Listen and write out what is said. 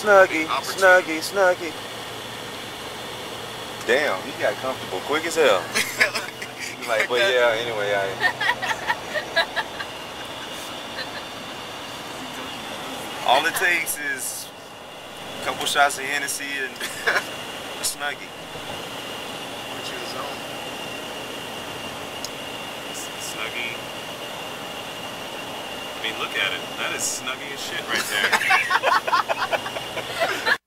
Snuggie, Snuggie, Snuggie. Damn, he got comfortable quick as hell. He's like, but yeah, anyway, all it takes is a couple shots of Hennessy and a Snuggie. Snuggie. I mean, look at it. That is Snuggie as shit right there.